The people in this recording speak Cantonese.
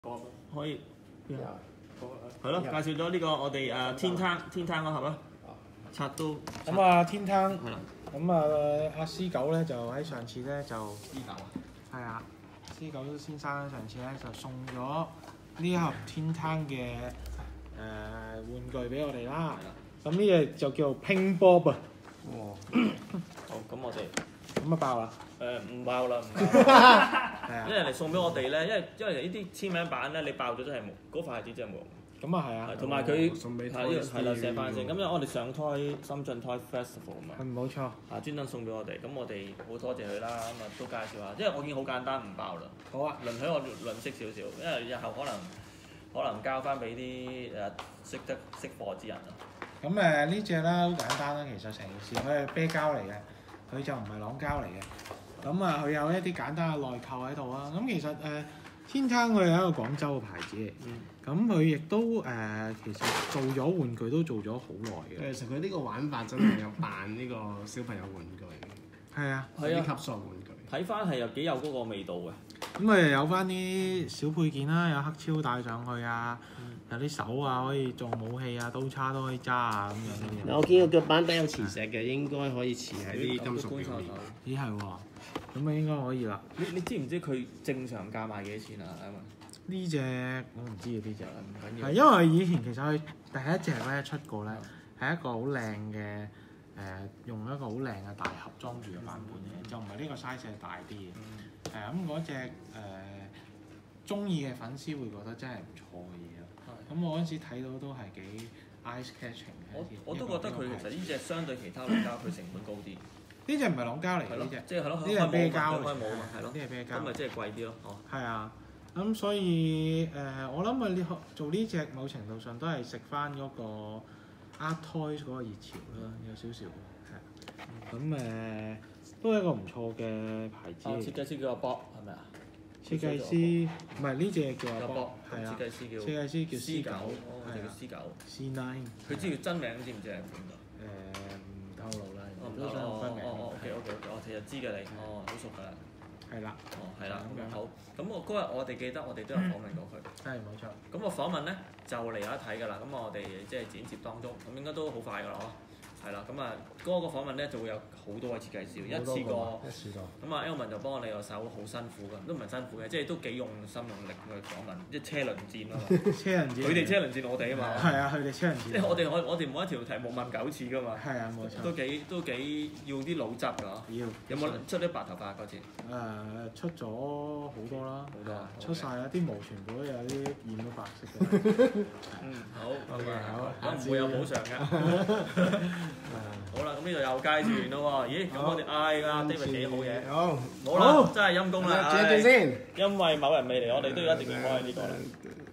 可以係咯，介紹咗呢個我哋天灘嗰盒啦，拆都咁啊天灘係啦， 咁啊阿 C 九咧就喺上次咧就呢嚿係啊 C 九先生上次咧就送咗呢一盒天灘嘅玩具俾我哋啦。咁呢隻就叫做 Ping Bob 啊。 哦，好，咁我哋咁啊爆啦！ 唔爆啦， 係啊， 因為人哋送俾我哋咧，因為呢啲簽名版咧，你爆咗真係冇，嗰塊紙真係冇。 咁啊係啊， 同埋佢送俾係啦，寫翻先。咁因為我哋上胎深圳胎 festival 啊嘛， 係冇錯。 專登送俾我哋，咁我哋好多謝佢啦。咁啊都介紹下，因為我見好簡單，唔爆啦。 好啊， 允許我論識少少，因為日後可能交翻俾啲識貨之人啊。 咁呢只咧好簡單啦，其實成件事佢係啤膠嚟嘅，佢就唔係朗膠嚟嘅。咁啊，佢有一啲簡單嘅內扣喺度啊。咁其實天灘佢係一個廣州嘅牌子嚟，咁佢亦都其實做咗玩具都做咗好耐嘅。 其實佢呢個玩法真係有扮呢個小朋友玩具， 係啊， 啲級數玩具。 睇翻係又幾有嗰個味道嘅。 咁佢有翻啲小配件啦，有黑超帶上去啊，有啲手啊可以做武器啊，刀叉都可以揸啊咁樣呢啲。 我見個腳板底有磁石嘅，應該可以磁喺啲金屬表面。 咦係喎，咁啊應該可以啦。 你知唔知佢正常價賣幾多錢啊？ 呢只我唔知啊，呢只唔緊要。 係因為以前其實佢第一隻咧出過咧係一個好靚嘅用一個好靚嘅大盒裝住嘅版本嘅，就唔係呢個 size 係大啲嘅。咁嗰隻中意嘅粉絲會覺得真係唔錯嘅嘢咯。咁我嗰陣時睇到都係幾 eye catching 嘅。 我都覺得佢其實呢隻相對其他農膠佢成本高啲。 呢隻唔係朗膠嚟嘅，呢隻即係係咯， 呢隻係啤膠嚟， 開冇嘛，係咯， 呢隻啤膠。 咁咪即係貴啲咯，哦。 係啊，咁所以我諗啊，做呢隻某程度上都係食翻嗰個 Art Toys 嗰個熱潮啦，有少少係。咁都係一個唔錯嘅牌子。 設計師叫阿 Bob 係咪啊？ 設計師唔係呢隻叫阿 Bob，係啊。 設計師叫 C 九， 係叫 C 九。 C9。 佢知佢真名知唔知係邊個？ 唔透露啦。 OK，我其實知嘅你，好熟㗎啦。 係啦。 係啦，咁樣好。咁嗰日我哋記得我哋都有訪問過佢。 係冇錯。 咁個訪問咧就嚟有得睇㗎啦。咁我哋即係剪接當中，咁應該都好快㗎啦，嗬。係啦，咁啊嗰個訪問咧就會有好多位設計師，一次過。咁啊 Elman 就幫我哋個手好辛苦㗎，都唔係辛苦嘅，即係都幾用心用力去訪問，即係車輪戰啊嘛。 車輪戰。 佢哋車輪戰我哋啊嘛。 係啊，佢哋車輪戰。 即係我哋每一條題目問9次㗎嘛。 係啊，冇錯。 都幾要啲腦汁㗎。 要。有冇出啲白頭髮嗰次？ 出咗好多啦。 好多。 出晒啦，啲毛全部都有啲染咗白色嘅。 好。 好。 唔會有補償㗎。好啦，咁呢度又介紹完咯喎，咦？咁我哋David 幾好嘢，好啦，真係陰公啦， 轉一轉先， 因為某人未嚟，我哋都一定要開呢個啦。